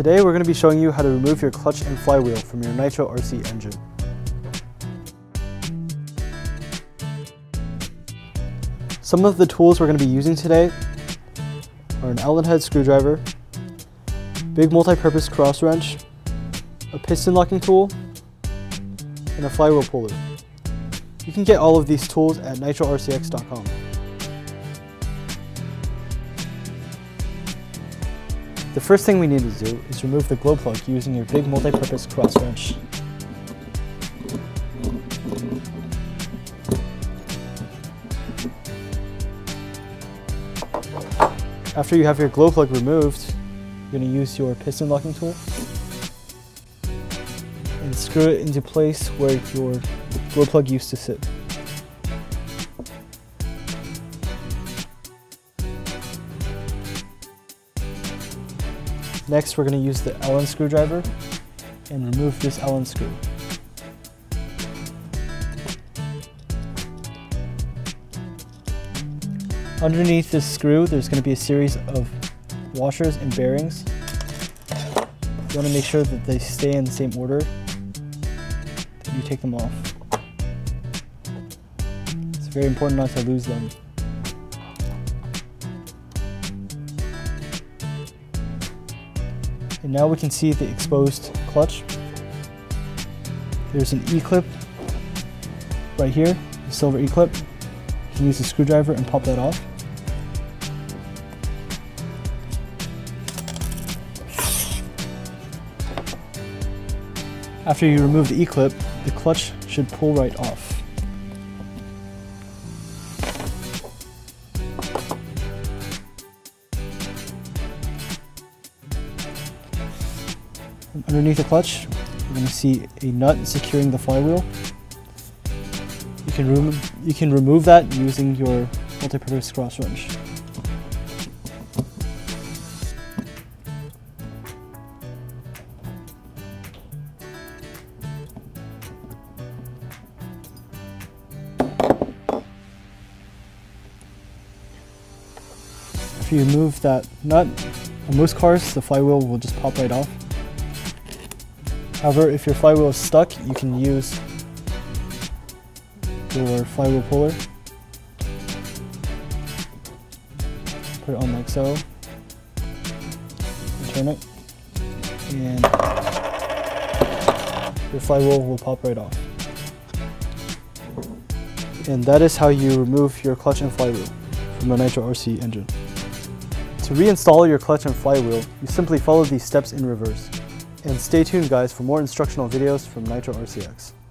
Today we're going to be showing you how to remove your clutch and flywheel from your Nitrorcx engine. Some of the tools we're going to be using today are an Allen head screwdriver, big multi-purpose cross wrench, a piston locking tool, and a flywheel puller. You can get all of these tools at nitrorcx.com. The first thing we need to do is remove the glow plug using your big multi-purpose cross wrench. After you have your glow plug removed, you're going to use your piston locking tool and screw it into place where your glow plug used to sit. Next, we're going to use the Allen screwdriver and remove this Allen screw. Underneath this screw, there's going to be a series of washers and bearings. You want to make sure that they stay in the same order that you take them off. It's very important not to lose them. And now we can see the exposed clutch. There's an E-clip right here, a silver E-clip. You can use a screwdriver and pop that off. After you remove the E-clip, the clutch should pull right off. Underneath the clutch, you're going to see a nut securing the flywheel. You can remove that using your multi-purpose cross wrench. If you remove that nut, on most cars the flywheel will just pop right off. However, if your flywheel is stuck, you can use your flywheel puller. Put it on like so, and turn it, and your flywheel will pop right off. And that is how you remove your clutch and flywheel from a Nitrorcx engine. To reinstall your clutch and flywheel, you simply follow these steps in reverse. And stay tuned guys for more instructional videos from Nitrorcx.